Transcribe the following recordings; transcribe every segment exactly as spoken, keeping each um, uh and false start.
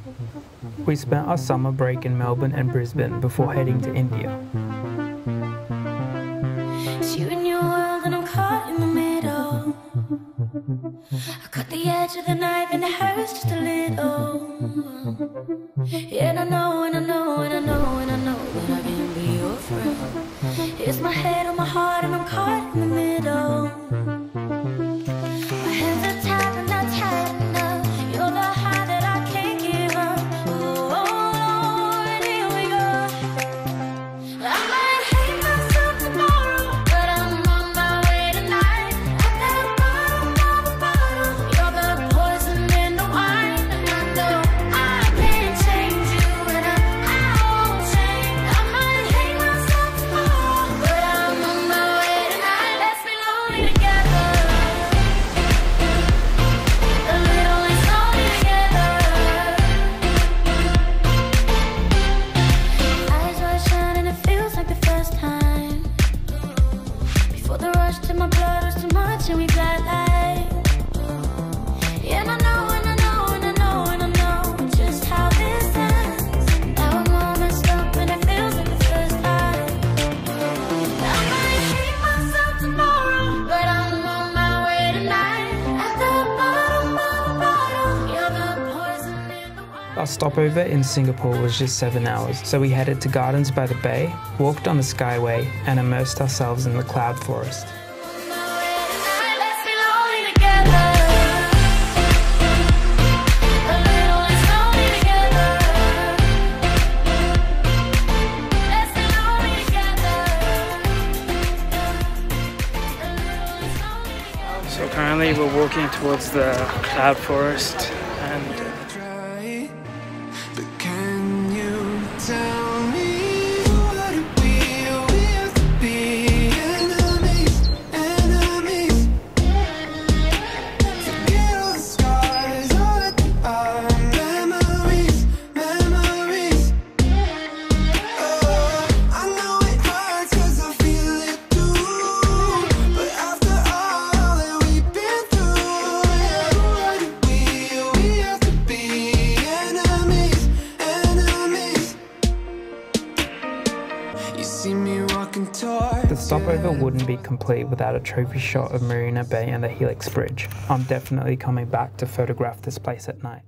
We spent our summer break in Melbourne and Brisbane before heading to India. It's you and your world and I'm caught in the middle. I cut the edge of the knife and it hurts just a little. Yeah, and I know, and I know, and I know, and I know that I can be your friend. It's my head on my heart and I'm caught in the middle. My hands are tied and not tight enough. You're the high that I can't give up. Oh, Lord, here we go. I might hate myself tomorrow, but I'm on my way tonight. At the bottom of the bottle, you're the poison in the wine. And I know I can't change you, and I, I won't change. I might hate myself tomorrow, but I'm on my way tonight. Let's be lonely together. A little less lonely together. Eyes wide shut and it feels like the first time. Before the rush to my blood was too much and we got light. Yeah, and I know, and I know, and I know, and I know just how this ends. Now I'm all messed up and it feels like the first time. I might hate myself tomorrow, but I'm on my way tonight. At the bottom of the bottle, you're the poison in the wine. Our stopover in Singapore was just seven hours, so we headed to Gardens by the Bay, walked on the Skyway, and immersed ourselves in the cloud forest. Let's be lonely together. A little less lonely together. Let's be lonely together. A little less lonely together. So currently we're walking towards the cloud forest, and Try, but can you tell me what we we have to be? Enemies, enemies. Forget all the scars, all that are memories, memories. Oh, I know it hurts 'cause I feel it too. But after all that we've been through, yeah, what we we have to be? Enemies, enemies. You see me walking toward the stopover wouldn't be complete without a trophy shot of Marina Bay and the Helix Bridge. I'm definitely coming back to photograph this place at night.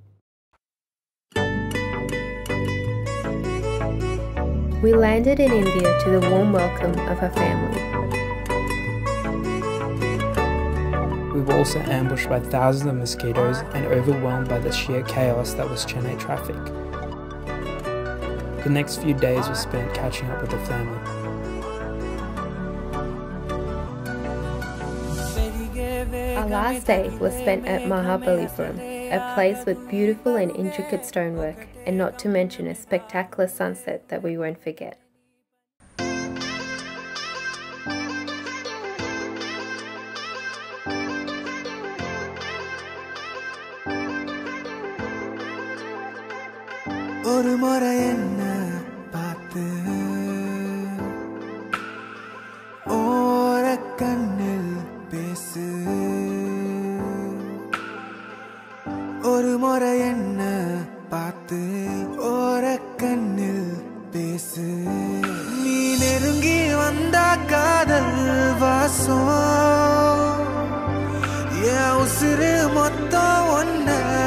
We landed in India to the warm welcome of her family. We were also ambushed by thousands of mosquitoes and overwhelmed by the sheer chaos that was Chennai traffic. The next few days were spent catching up with the family. Our last day was spent at Mahabalipuram, a place with beautiful and intricate stonework, and not to mention a spectacular sunset that we won't forget. ஒரு முறை என்ன பார்த்து ஓரக்கண்ணில் பேசு ஒரு முறை என்ன பார்த்து ஓரக்கண்ணில் பேசு நீ நெருங்கி வந்தா காதல் வாசம் என் உசுறு மொத்தம் ஒன்ன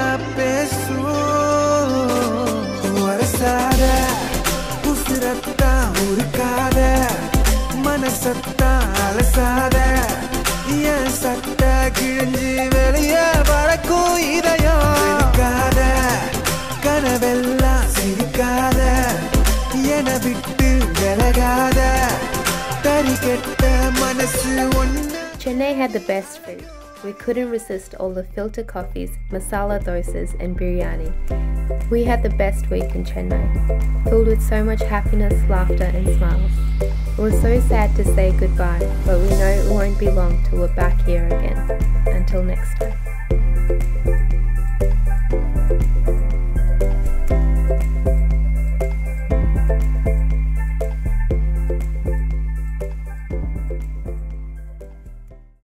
பேசும் வரசாத உசுரத்தா உருக்காத மனசத்தா அலசாத என் சட்ட கிழிஞ்சு வெளிய பறக்கும் இதயம் இருக்காத கனவெல்லாம் சிரிக்காத என விட்டு விலகாத தறி கெட்ட மனசு ஒன்னு. Chennai had the best food. We couldn't resist all the filter coffees, masala dosas and biryani. We had the best week in Chennai, filled with so much happiness, laughter and smiles. It was so sad to say goodbye, but we know it won't be long till we're back here again. Until next time.